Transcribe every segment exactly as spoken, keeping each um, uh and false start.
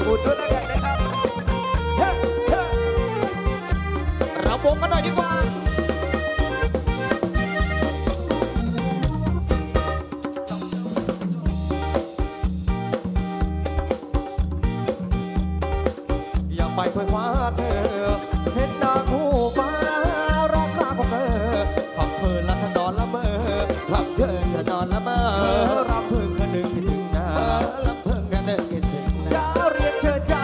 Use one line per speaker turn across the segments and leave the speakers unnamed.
อุ่นด้วยแล้วกันนะครับเฮ้เฮ้เราวงกันหน่อยดีกว่าอยากไปเพื่อคว้าเธอเห็นดาวคู่ฟ้าร้องข้าของเธอขับเพลินและถนอนละเมอขับเธอจะนอนละเมอรำพึงคะนึงคิดถึงนาลำพึงคะนึงคิดถึงจ้าเรียนเชิญจ้า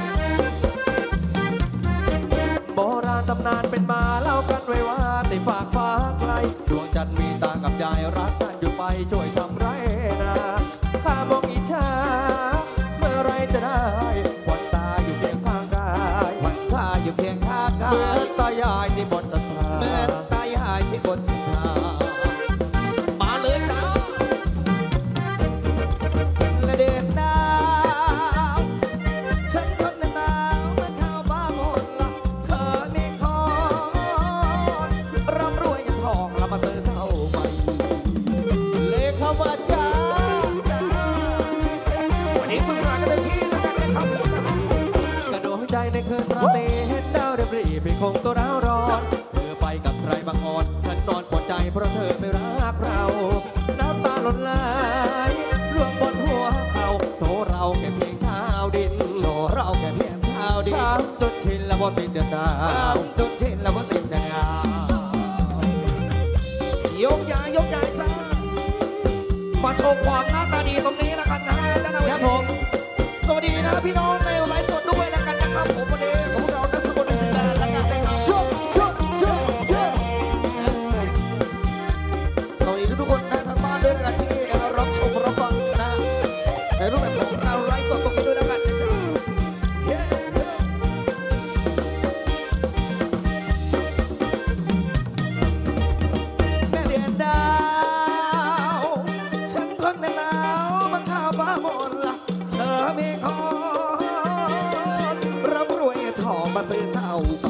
โบราณตำนานเป็นมาเล่ากันไว้ว่าในฝากฟ้าไกลดวงจันทร์มีตากับยายรักกันอยู่ไปช่วยทำไรนาข้ามองอิจฉาเมื่อไรจะได้ควันตาอยู่เพียงข้างกายควันตาอยู่เพียงข้างกายเมื่อตายายที่บนตะทาเมื่อตายายที่บนตะทามาเลยจ้าและเด็กดาวฉันคนหนาวเมื่อข้าวบ้าหมดละเธอมีของร่ำรวยเงินทองแล้วมาซื้อเจ้าใหม่เลขเข้ามาจ้าวันนี้สุขสันต์กันเต็มที่แล้วกันนะครับผมกระโดดใจในคืนราตรีเห็นดาวเรียบรีบคงตัวร้าวร้อนเธอไปกับใครบางอ่อนฉันนอนปวดใจเพราะเธอไม่รักเราน้ำตาหล่นไหลล่วงบนหัวเขาโถเราแค่เพียงชาวดินโถเราแค่เพียงชาวดินช้ำจนชินแล้วว่าสิ้นเดือนดาวช้ำจนชินแล้วว่าสิ้นเดือนดาวยกย้ายยกย้ายจ้ามาโชว์ความหน้าตาดีตรงนี้แล้วกันนะฮะด้านหน้าเวทีสวัสดีนะพี่น้องในไลฟ์สดด้วยแล้วกันนะครับผมวันนี้ของเรานักสกุลนักแสดงแล้วกันนะครับช่วงช่วงช่วงช่วงสวัสดีทุกคนนะทางบ้านด้วยแล้วกันที่รับชมรับฟังนะในรูปแบบของเราไลฟ์สดตรงนี้ด้วยแล้วกันนะจ๊ะแม่เดือนดาวฉันคนหนาวมาข้าวบ้าหมดละเธอมีของร่ำรวยทองมาซื้อเจ้าไป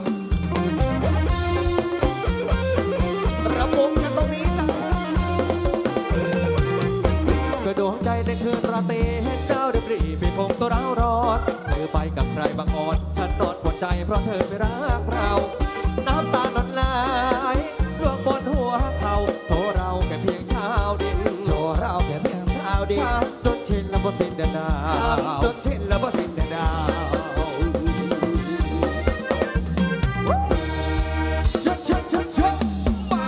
ระบบกันตรงนี้จ้ากระโดดใจในคืนราตรีเห็นดาวเรียบรีบคงตัวร้าวร้อนเธอไปกับใครบางอ่อนฉันนอนปวดใจเพราะเธอไม่รักเราน้ำตาหล่นไหลล่วงบนหัวเขาโถเราแค่เพียงชาวดินโถเราแค่เพียงชาวดินช้ำจนชินแล้วว่าสิ้นเดือนดาวช้ำจนชินแล้วว่าสิ้นเดือนดาวเชิดเชิดเชิดเชิดมา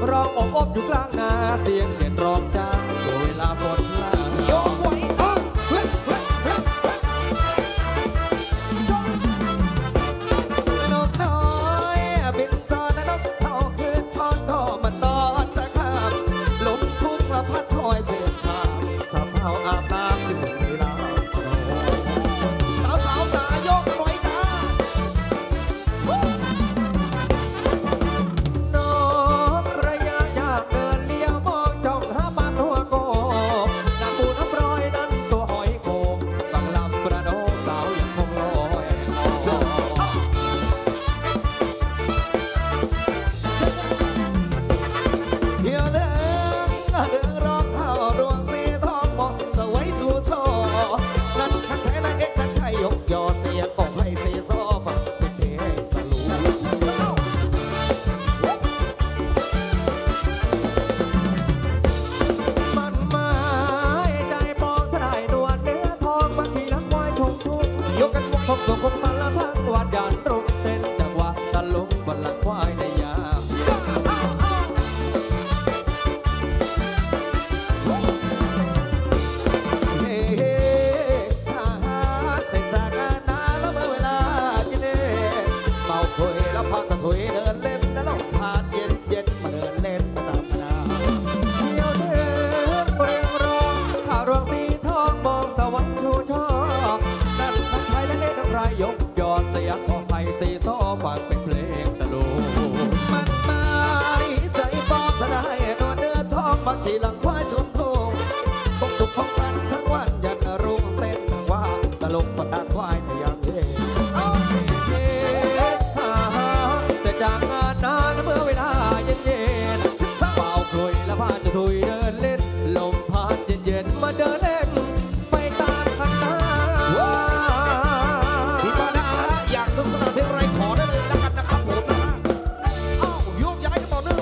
ร้องอบอบอยู่กลางนาเสียงเขียนร้อง